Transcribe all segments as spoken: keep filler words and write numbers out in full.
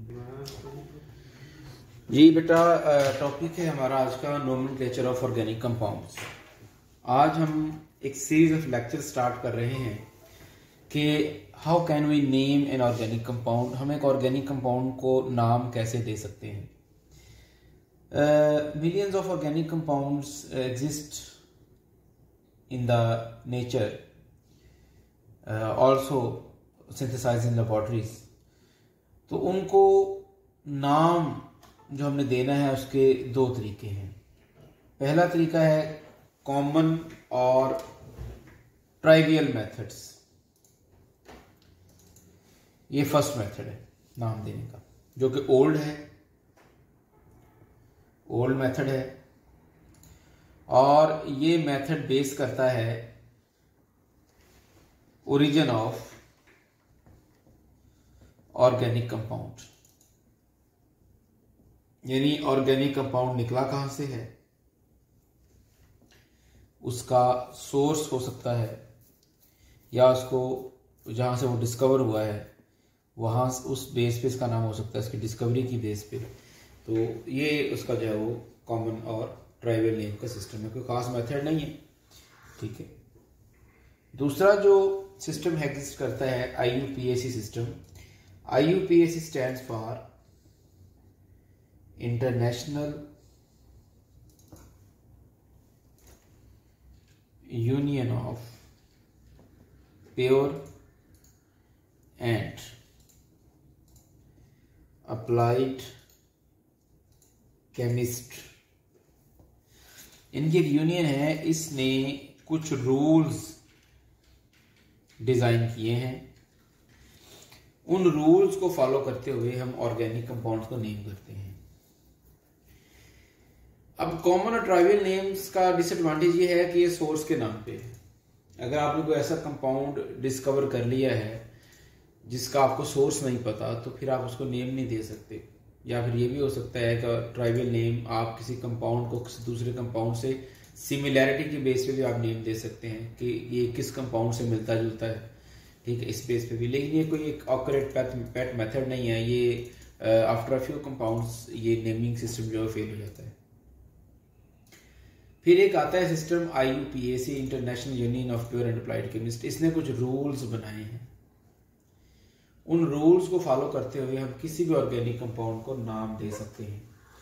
जी बेटा, टॉपिक है हमारा आज का नोमेनक्लेचर ऑफ ऑर्गेनिक कंपाउंड्स। आज हम एक सीरीज ऑफ लेक्चर स्टार्ट कर रहे हैं कि how can we name an organic compound. हम एक ऑर्गेनिक कंपाउंड को नाम कैसे दे सकते हैं। Millions of organic compounds exist in the nature, also synthesized in laboratories. तो उनको नाम जो हमने देना है उसके दो तरीके हैं। पहला तरीका है कॉमन और ट्राइवियल मेथड्स। ये फर्स्ट मेथड है नाम देने का, जो कि ओल्ड है, ओल्ड मेथड है। और ये मेथड बेस करता है ओरिजिन ऑफ ऑर्गेनिक कंपाउंड, यानी ऑर्गेनिक कंपाउंड निकला कहां से है, उसका सोर्स हो सकता है, या उसको जहां से वो डिस्कवर हुआ है वहां उस बेस पे इसका नाम हो सकता है, इसकी डिस्कवरी की बेस पे। तो ये उसका जो है वो कॉमन और ट्राइवियल नेम का सिस्टम है, कोई खास मेथड नहीं है, ठीक है। दूसरा जो सिस्टम एग्जिस्ट करता है I U P A C system. I U P A C stands for international union of pure and applied chemist. इनकी एक यूनियन है, इसने कुछ रूल्स डिजाइन किए हैं। उन रूल्स को फॉलो करते हुए हम ऑर्गेनिक कंपाउंड्स को नेम करते हैं। अब कॉमन और ट्राइवियल नेम्स का डिसएडवांटेज ये है कि ये सोर्स के नाम पे है। अगर आपने कोई ऐसा कंपाउंड डिस्कवर कर लिया है जिसका आपको सोर्स नहीं पता, तो फिर आप उसको नेम नहीं दे सकते। या फिर ये भी हो सकता है कि ट्राइवियल नेम आप किसी कंपाउंड को किसी दूसरे कंपाउंड से सिमिलैरिटी की बेस पे भी आप नेम दे सकते हैं कि ये किस कंपाउंड से मिलता जुलता है, ठीक है, इस बेस पे भी। लेकिन ये कोई एक ऑकरेट पेट मेथड नहीं है। ये आफ्टर अ फ्यू कंपाउंड्स ये नेमिंग सिस्टम जो है फेल हो जाता है। फिर एक आता है system I U P A C, international union of pure and applied chemist. इसने कुछ रूल्स बनाए हैं। उन रूल्स को फॉलो करते हुए हम किसी भी ऑर्गेनिक कंपाउंड को नाम दे सकते हैं।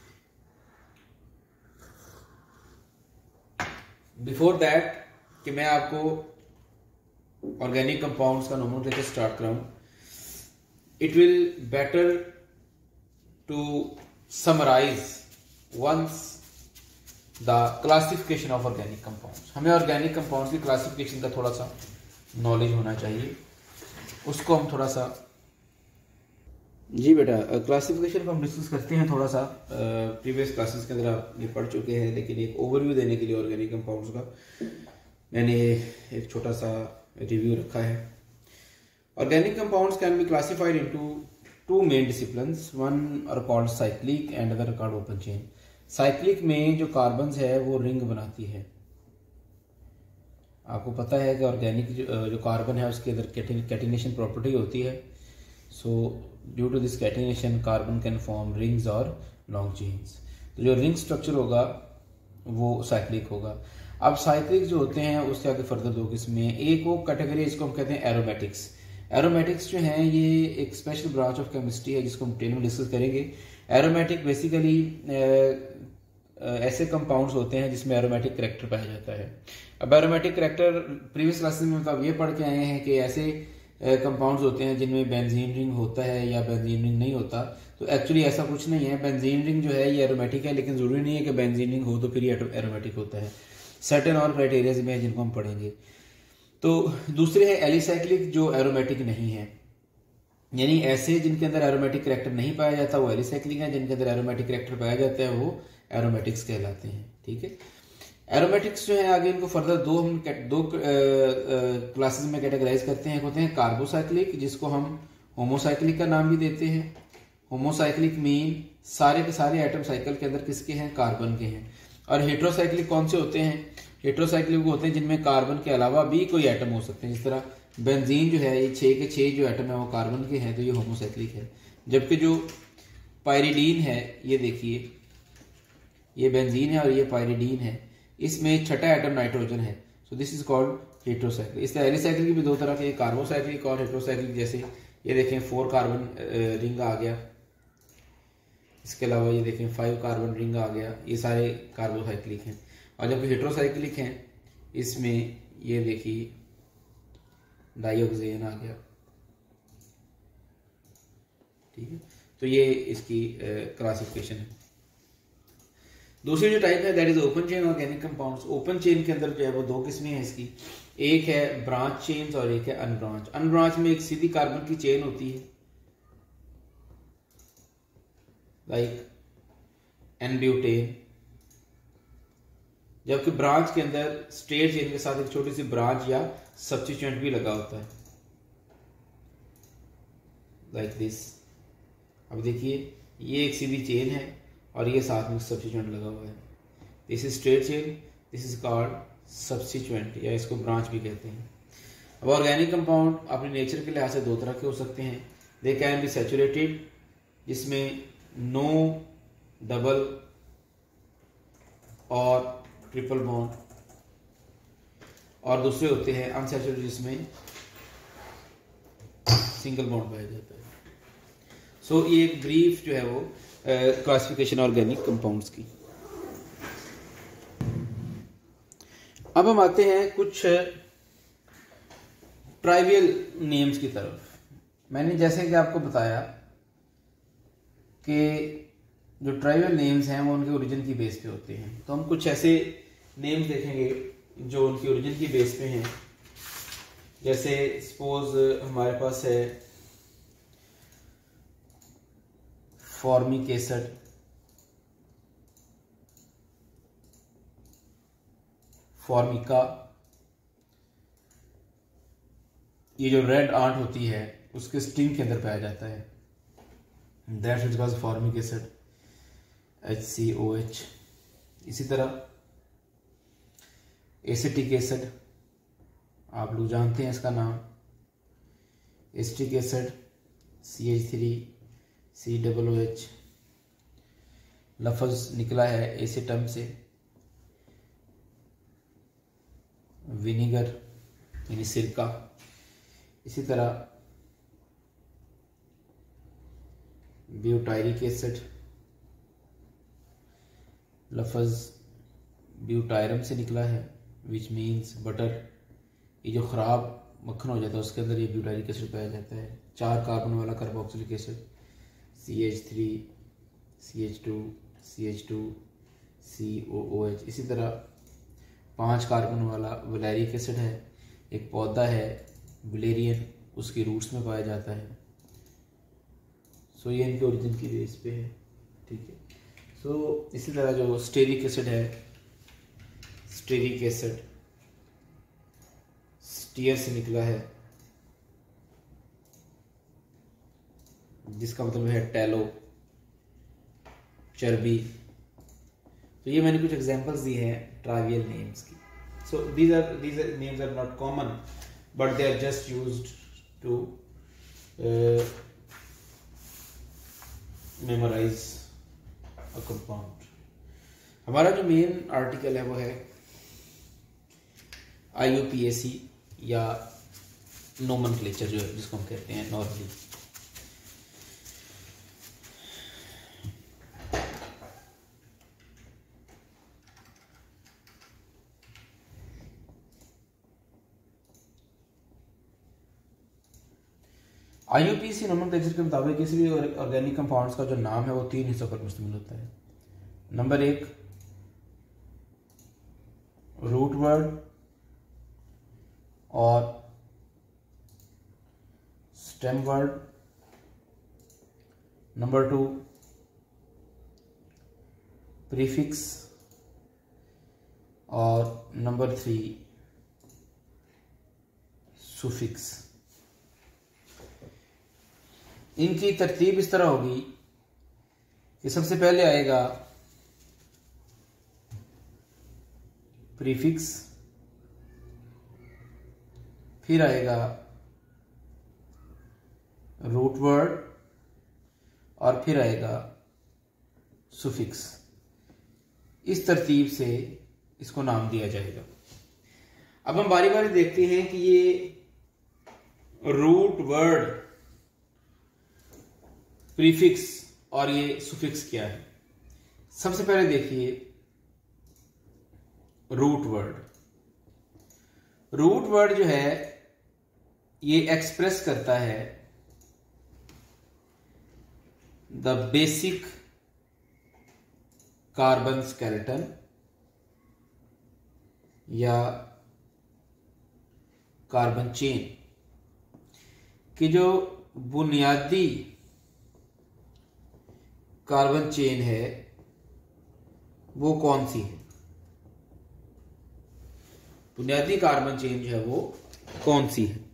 बिफोर दैट कि मैं आपको ऑर्गेनिक कंपाउंड्स का नोमेनक्लेचर स्टार्ट कराऊं, it will better to summarize once the classification of organic compounds. हमें ऑर्गेनिक कंपाउंड्स की क्लासिफिकेशन का थोड़ा सा नॉलेज होना चाहिए, उसको हम थोड़ा सा। जी बेटा, क्लासिफिकेशन को हम डिस्कस करते हैं थोड़ा सा। प्रीवियस क्लासेस के अंदर आप ये पढ़ चुके हैं, लेकिन एक ओवरव्यू देने के लिए ऑर्गेनिक कंपाउंड्स का मैंने एक छोटा सा रिव्यू रखा है। Organic compounds can be classified into two main disciplines, one are called cyclic and other are called open chain. Cyclic में जो कार्बन्स है वो रिंग बनाती है। आपको पता है कि ऑर्गेनिक जो, जो कार्बन है उसके अंदर कैटिनेशन प्रॉपर्टी होती है। So due to this catenation carbon can form rings और लॉन्ग चेन्स। तो जो रिंग स्ट्रक्चर होगा वो साइक्लिक होगा। अब साइक्लिक जो होते हैं उससे आगे फर्दर दो किस्में हैं। एक वो कैटेगरी जिसको हम कहते हैं एरोमेटिक्स। एरोमेटिक्स जो हैं ये एक स्पेशल ब्रांच ऑफ केमिस्ट्री है जिसको हम डिटेल में डिस्कस करेंगे। एरोमेटिक बेसिकली ऐसे कंपाउंड्स होते हैं जिसमें एरोमेटिक कैरेक्टर पाया जाता है। अब एरोमेटिक कैरेक्टर प्रीवियस क्लासेस में मतलब ये पढ़ के आए हैं कि ऐसे कंपाउंड्स होते हैं जिनमें बेंजीन रिंग होता है या बेंजीन रिंग नहीं होता। तो एक्चुअली ऐसा कुछ नहीं है। बेंजीन रिंग जो है ये एरोमेटिक है, लेकिन जरूरी नहीं है कि बेंजीन रिंग हो तो फिर ये एरोमेटिक होता है। सर्टेन और क्राइटेरियाज में जिनको हम पढ़ेंगे। तो दूसरे है एलिसाइक्लिक, जो एरोमेटिक नहीं है, यानी ऐसे जिनके अंदर एरोमेटिक कैरेक्टर नहीं पाया जाता वो एलिसाइक्लिक है, जिनके अंदर एरोमेटिक कैरेक्टर पाया जाता है वो एरोमेटिक्स कहलाते हैं, ठीक है। एरोमेटिक्स जो है आगे इनको फर्दर दो हम दो क्लासेस में कैटेगराइज करते हैं। एक होते हैं कार्बोसाइक्लिक, जिसको हम होमोसाइक्लिक का नाम भी देते हैं। होमोसाइक्लिक मीन सारे के सारे एटम साइकिल के अंदर किसके हैं, कार्बन के हैं। और हेट्रोसाइक्लिक कौन से होते हैं, हेट्रोसाइक्लिक वो होते हैं जिनमें कार्बन के अलावा भी कोई एटम हो सकते हैं। जिस तरह बेंजीन जो है ये छह के छह जो एटम है वो कार्बन के हैं, तो ये होमोसाइक्लिक है। जबकि जो पायरिडीन है, ये देखिए ये बेंजीन है और ये पायरिडीन है, इसमें छठा एटम नाइट्रोजन है। So this is called heterocyclic. इस तरह एलिसाइक्लिक की भी दो तरह के, कार्बोसाइक्लिक और हेट्रोसाइक्लिक। जैसे ये देखें फोर कार्बन रिंग आ गया, इसके अलावा ये देखें फाइव कार्बन रिंग आ गया, ये सारे कार्बोसाइक्लिक हैं। और जबकि हेट्रोसाइक्लिक हैं इसमें ये देखिए डाइऑक्सेन आ गया, ठीक है। तो ये इसकी क्लासिफिकेशन है। दूसरी जो टाइप है that is open chain organic compounds. Open chain के अंदर जो है वो दो किस्में हैं इसकी, एक है ब्रांच चेन्स और एक है अनब्रांच। अनब्रांच में एक सीधी कार्बन की चेन होती है लाइक एन-ब्यूटेन, जबकि ब्रांच के अंदर स्ट्रेट चेन के साथ एक छोटी सी ब्रांच या सब्स्टिट्यूएंट भी लगा होता है लाइक दिस। अब देखिए ये एक सीधी चेन है और ये साथ में सब्स्टिट्यूएंट लगा हुआ है। This is straight chain, this is called substituent या इसको ब्रांच भी कहते हैं। अब ऑर्गेनिक कंपाउंड अपने नेचर के लिहाज से दो तरह के हो सकते हैं। दे कैन बी सैचुरेटेड, जिसमें नो डबल और ट्रिपल बॉन्ड, और दूसरे होते हैं अनसैचुरेटेड जिसमें सिंगल बॉन्ड पाया जाता है। सो so, ये एक ब्रीफ जो है वो क्लासिफिकेशन ऑर्गेनिक कंपाउंड्स की। अब हम आते हैं कुछ ट्राइवियल नेम्स की तरफ। मैंने जैसे कि आपको बताया कि जो ट्राइवियल नेम्स हैं वो उनके ओरिजिन की बेस पे होते हैं। तो हम कुछ ऐसे नेम्स देखेंगे जो उनकी ओरिजिन की बेस पे हैं। जैसे सपोज हमारे पास है फॉर्मिक एसिड, फॉर्मिका, ये जो रेड आंट होती है उसके स्टिंग के अंदर पाया जाता है, that is called formic acid, H C O H. इसी तरह एसिटिक एसिड, आप लोग जानते हैं इसका नाम, acetic acid C H three C double O H, लफ्ज निकला है एसिटम से, विनीगर यानी सिरका। इसी तरह ब्यूटायरिक एसिड, लफ्ज ब्यूटायरम से निकला है विच मीन्स बटर। ये जो खराब मक्खन हो जाता है उसके अंदर ये ब्यूटायरिक एसिड पाया जाता है। चार कार्बन वाला carboxylic acid C H three C H two C H two C O O H. इसी तरह पांच कार्बन वाला वैलेरिक एसिड है, एक पौधा है वलेरियन, उसके रूट्स में पाया जाता है। सो ये इनके ओरिजिन की बेस पे है, ठीक है। सो इसी तरह जो स्टेरिक एसिड है, स्टेरिक एसिड स्टीयर से निकला है, जिसका मतलब है टैलो, चर्बी। तो ये मैंने कुछ एग्जांपल्स दिए हैं ट्राइवियल नेम्स की। So these are these names are not common but they are just used to memorize a compound. हमारा जो मेन आर्टिकल है वो है आई यू पी ए सी या नोमेनक्लेचर जो है जिसको हम कहते हैं normally. I U P A C nomenclature के मुताबिक किसी भी ऑर्गेनिक कंपाउंड्स का जो नाम है वो तीन हिस्सों पर मुश्तमिल होता है। नंबर एक रूट वर्ड और stem word, number two prefix और नंबर थ्री सुफिक्स। इनकी तरतीब इस तरह होगी कि सबसे पहले आएगा प्रीफिक्स, फिर आएगा रूट वर्ड और फिर आएगा सुफिक्स, इस तरतीब से इसको नाम दिया जाएगा। अब हम बारी बारी देखते हैं कि ये रूट वर्ड, प्रीफिक्स और ये सुफिक्स क्या है। सबसे पहले देखिए रूट वर्ड। रूट वर्ड जो है ये एक्सप्रेस करता है द बेसिक कार्बन स्केलेटन या कार्बन चेन की जो बुनियादी कार्बन चेन है वो कौन सी है। बुनियादी कार्बन चेन जो है वो कौन सी है,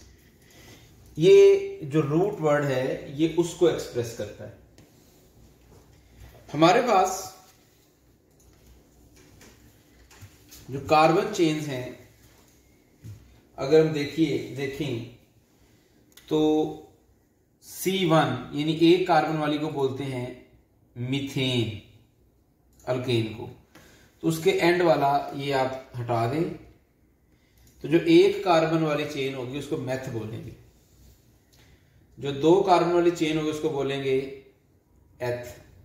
ये जो रूट वर्ड है ये उसको एक्सप्रेस करता है। हमारे पास जो कार्बन चेन्स हैं, अगर हम देखिए देखें तो सी वन यानी एक कार्बन वाली को बोलते हैं मीथेन अल्केन को, तो उसके एंड वाला ये आप हटा दें, तो जो एक कार्बन वाली चेन होगी उसको मेथ बोलेंगे, जो दो कार्बन वाली चेन होगी उसको बोलेंगे एथ,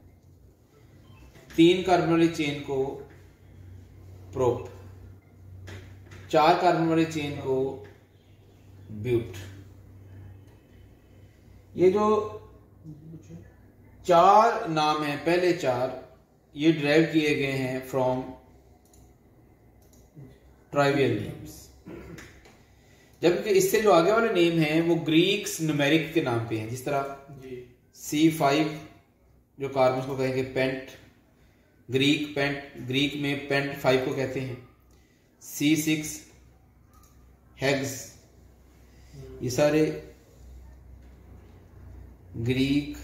तीन कार्बन वाली चेन को प्रोप, चार कार्बन वाली चेन को ब्यूट। ये जो चार नाम हैं, पहले चार, ये ड्राइव किए गए हैं फ्रॉम ट्राइवियल नेम्स, जबकि इससे जो आगे वाले नेम हैं वो ग्रीक्स न्यूमेरिक के नाम पे हैं। जिस तरह सी फाइव जो कार्बन को कहेंगे पेंट, ग्रीक पेंट, ग्रीक में पेंट फाइव को कहते हैं, सी सिक्स हेग्स, ये सारे ग्रीक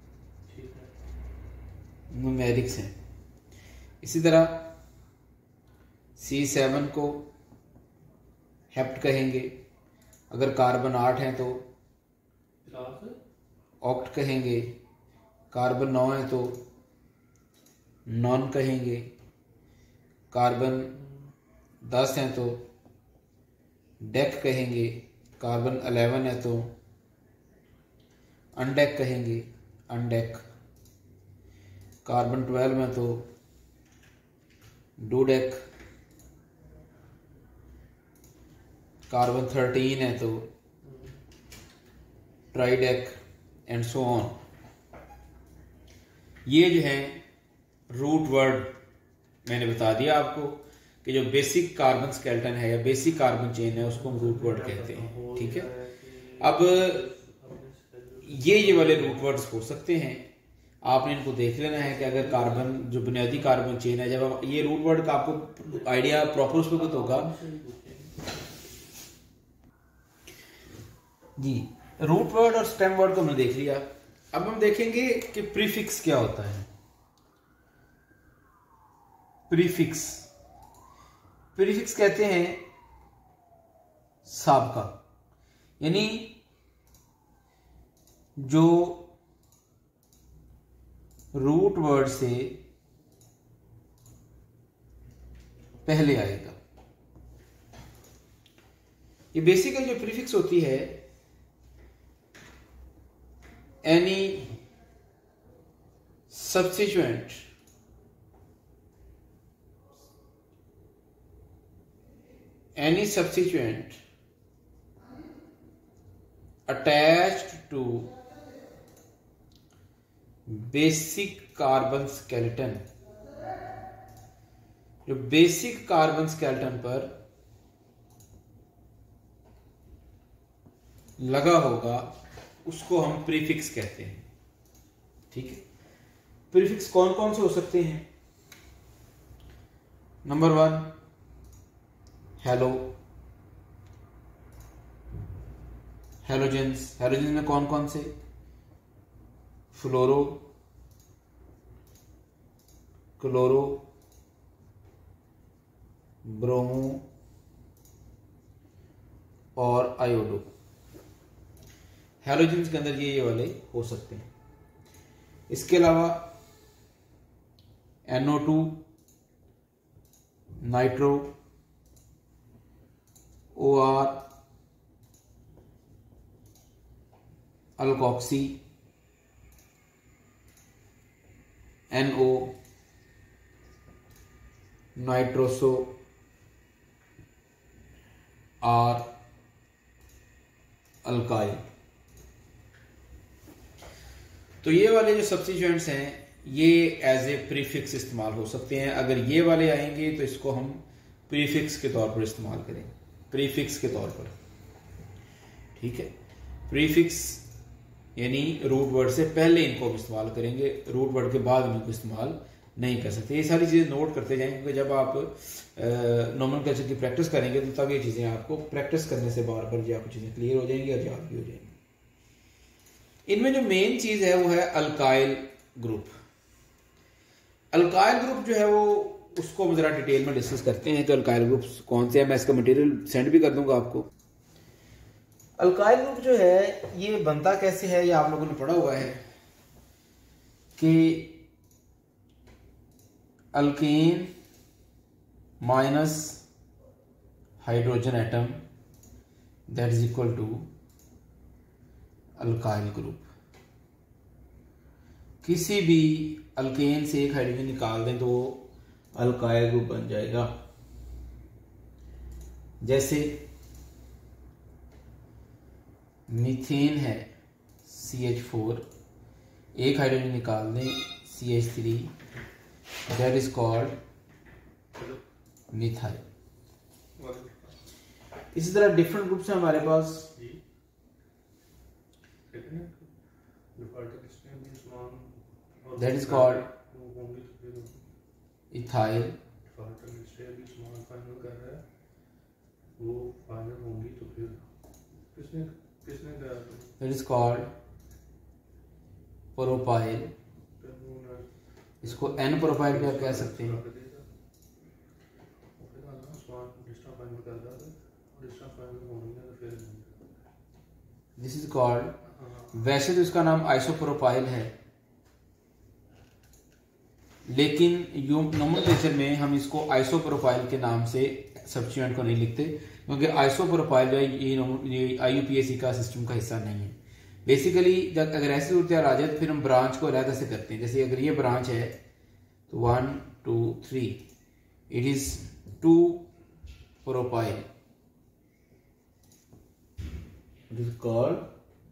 न्यूमेरिक्स हैं। इसी तरह सी सेवन को हेप्ट कहेंगे, अगर कार्बन आठ है तो ऑक्ट कहेंगे, कार्बन नौ है तो नॉन कहेंगे, कार्बन दस है तो डेक कहेंगे, कार्बन अलेवन है तो अनडेक कहेंगे, अनडेक, कार्बन ट्वेल्व है तो डूडेक, कार्बन थर्टीन है तो ट्राइडेक एंड सो ऑन। ये जो है रूट वर्ड मैंने बता दिया आपको कि जो बेसिक कार्बन स्केलेटन है या बेसिक कार्बन चेन है उसको हम रूट वर्ड कहते हैं। ठीक है, अब ये ये वाले रूट वर्ड्स हो सकते हैं, आपने इनको देख लेना है कि अगर कार्बन जो बुनियादी कार्बन चेन है, जब ये रूट वर्ड का आपको आइडिया प्रॉपर उस वक्त होगा जी। रूट वर्ड और स्टेम वर्ड को हमने देख लिया, अब हम देखेंगे कि प्रीफिक्स क्या होता है। प्रीफिक्स प्रीफिक्स कहते हैं साबका, यानी जो रूट वर्ड से पहले आएगा। ये बेसिकली जो प्रीफिक्स होती है, any substituent any substituent attached to basic carbon skeleton, जो बेसिक कार्बन स्केलेटन पर लगा होगा उसको हम प्रीफिक्स कहते हैं। ठीक है, प्रीफिक्स कौन कौन से हो सकते हैं? Number one halo, halogens. Halogens में कौन कौन से? फ्लोरो, क्लोरो, ब्रोमो और आयोडो। हेलोजेंस के अंदर ये ये वाले हो सकते हैं। इसके अलावा N O two, nitro, O R, alkoxy, N O, nitroso, R, alkyl. तो ये वाले जो सब्स्टिट्यूएंट्स हैं ये एज ए प्रीफिक्स इस्तेमाल हो सकते हैं। अगर ये वाले आएंगे तो इसको हम प्रीफिक्स के तौर पर इस्तेमाल करेंगे, प्रीफिक्स के तौर पर, ठीक है। प्रीफिक्स यानी रूट वर्ड से पहले इनको हम इस्तेमाल करेंगे, रूट वर्ड के बाद हम इनको इस्तेमाल नहीं कर सकते। ये सारी चीज़ें नोट करते जाएंगे क्योंकि जब आप नोमेनक्लेचर की प्रैक्टिस करेंगे तो तब ये चीज़ें आपको प्रैक्टिस करने से बार बार जो आपको चीज़ें क्लियर हो जाएंगी और याद भी हो जाएंगी। इनमें जो मेन चीज़ है वो है अल्काइल ग्रुप। अल्काइल ग्रुप जो है वो उसको हम जरा डिटेल में डिस्कस करते हैं कि अल्काइल ग्रुप्स कौन से हैं। मैं इसका मटेरियल सेंड भी कर दूंगा आपको। अल्काइल ग्रुप जो है ये बनता कैसे है, ये आप लोगों ने पढ़ा हुआ है कि alkane minus hydrogen atom that is equal to alkyl group. किसी भी अल्केन से एक हाइड्रोजन निकाल दें तो वो अल्काइल ग्रुप बन जाएगा। जैसे मीथेन है सी एच फोर, एक हाइड्रोजन निकाल दें C H three, that is called methyl. इसी तरह डिफरेंट ग्रुप्स हैं हमारे पास। That is called ethyl. That is called propyl. इसको एन प्रोपाइल भी आप कह सकते हैं। दिस इज कॉल्ड, वैसे तो इसका नाम आइसोप्रोपाइल है लेकिन नोमेनक्लेचर में हम इसको आइसोप्रोपाइल के नाम से सब्स्टिट्यूएंट को नहीं लिखते क्योंकि आइसोप्रोपाइल जो है ये आई यू पी ए सी का सिस्टम का हिस्सा नहीं है। बेसिकली जब अगर ऐसी सूरत आ जाए तो फिर हम ब्रांच को अलग से करते हैं। जैसे अगर ये ब्रांच है तो one two three, it is two propyl, it is called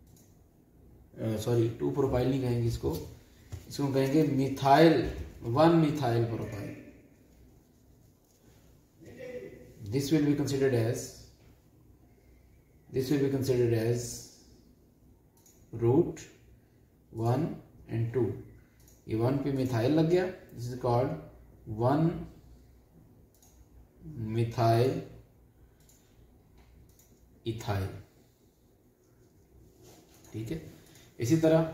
sorry two propyl नहीं कहेंगे इसको, इसको कहेंगे methyl, one methyl propyl. This will be considered as this will be considered as root one and two. ये one पे methyl लग गया, this is called one methyl ethyl, ठीक है। इसी तरह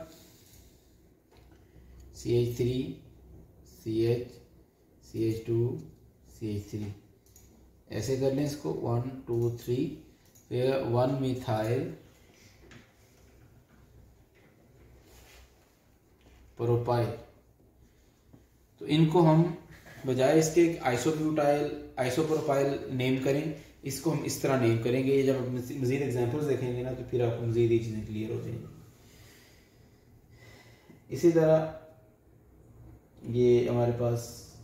C H three, C H, C H two, C H three, ऐसे कर लें इसको वन टू थ्री, फिर वन मिथाइल प्रोपाइल। तो इनको हम बजाय इसके आइसोब्यूटाइल, आइसोप्रोपाइल नेम करें, इसको हम इस तरह नेम करेंगे। जब मजीद एग्जांपल्स देखेंगे ना तो फिर आपको मजीद ये चीज़ें क्लियर हो जाएंगी। इसी तरह ये हमारे पास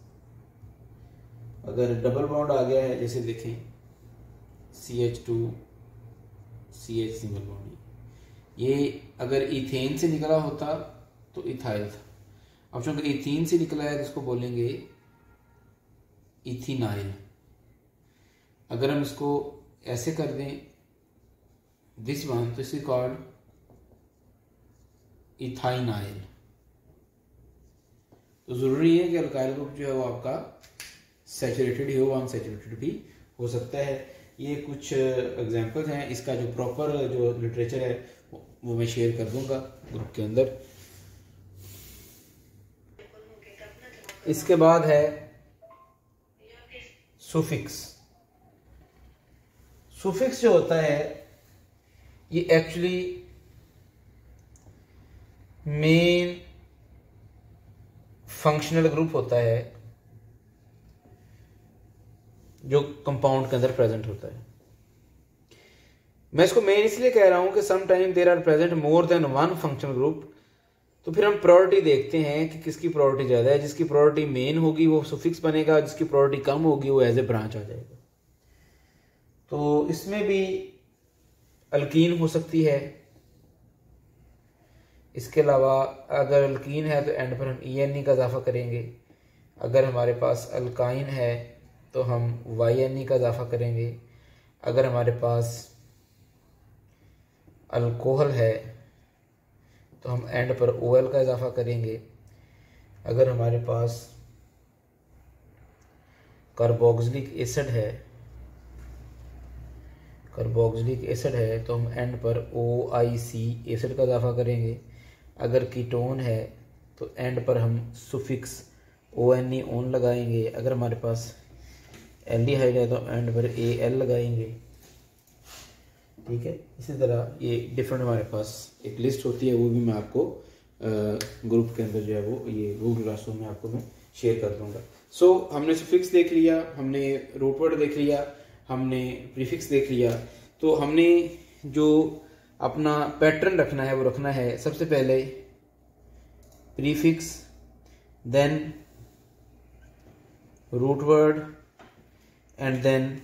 अगर डबल बॉन्ड आ गया है, जैसे देखें C H two C H single bond, ये अगर इथेन से निकला होता तो इथाइल था। अब चूंकि इथीन से निकला है तो इसको बोलेंगे इथिनाइल। अगर हम इसको ऐसे कर दें दिस वन तो इसे कॉल्ड इथाइनाइल। तो जरूरी है कि अल्काइल ग्रुप जो है वो आपका सैचुरेटेड ही हो, अनसैचुरेटेड भी हो सकता है। ये कुछ एग्जांपल्स हैं। इसका जो प्रॉपर जो लिटरेचर है वो मैं शेयर कर दूंगा ग्रुप के अंदर। इसके बाद है सुफिक्स। सुफिक्स जो होता है ये एक्चुअली मेन फंक्शनल ग्रुप होता है जो कंपाउंड के अंदर प्रेजेंट होता है। मैं इसको मेन इसलिए कह रहा हूं कि some time there are present more than one functional group, तो फिर हम प्रायोरिटी देखते हैं कि किसकी प्रायोरिटी ज़्यादा है। जिसकी प्रायोरिटी मेन होगी वो सुफिक्स बनेगा, जिसकी प्रायोरिटी कम होगी वो एज ए ब्रांच आ जाएगा। तो इसमें भी अल्कीन हो सकती है। इसके अलावा अगर अल्कीन है तो एंड पर हम ई एन ई का इजाफा करेंगे। अगर हमारे पास अल्काइन है तो हम वाई एन ई का इजाफा करेंगे। अगर हमारे पास अल्कोहल है तो हम एंड पर ओ एल का इजाफा करेंगे। अगर हमारे पास कार्बोक्सिलिक एसिड है कार्बोक्सिलिक एसिड है तो हम एंड पर ओ आई सी एसिड का इजाफा करेंगे। अगर कीटोन है तो एंड पर हम suffix O N E one लगाएंगे। अगर हमारे पास एल्डिहाइड है तो एंड पर ए एल लगाएंगे। ठीक है, इसी तरह ये डिफरेंट हमारे पास एक लिस्ट होती है, वो भी मैं आपको ग्रुप के अंदर जो है वो ये गूगल क्लासरूम में आपको मैं शेयर कर दूंगा। सो so, हमने सुफिक्स देख लिया, हमने रूट वर्ड देख लिया, हमने प्रीफिक्स देख लिया। तो हमने जो अपना पैटर्न रखना है वो रखना है सबसे पहले prefix, then root word and then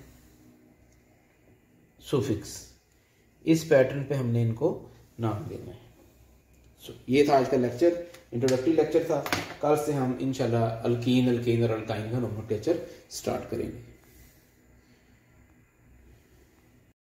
suffix. इस पैटर्न पे हमने इनको नाम देना है। सो so, ये था आज का लेक्चर, इंट्रोडक्टरी लेक्चर था। कल से हम इंशाल्लाह अल्कीन, अल्केन और अल्काइन का नॉमेनक्लेचर स्टार्ट करेंगे।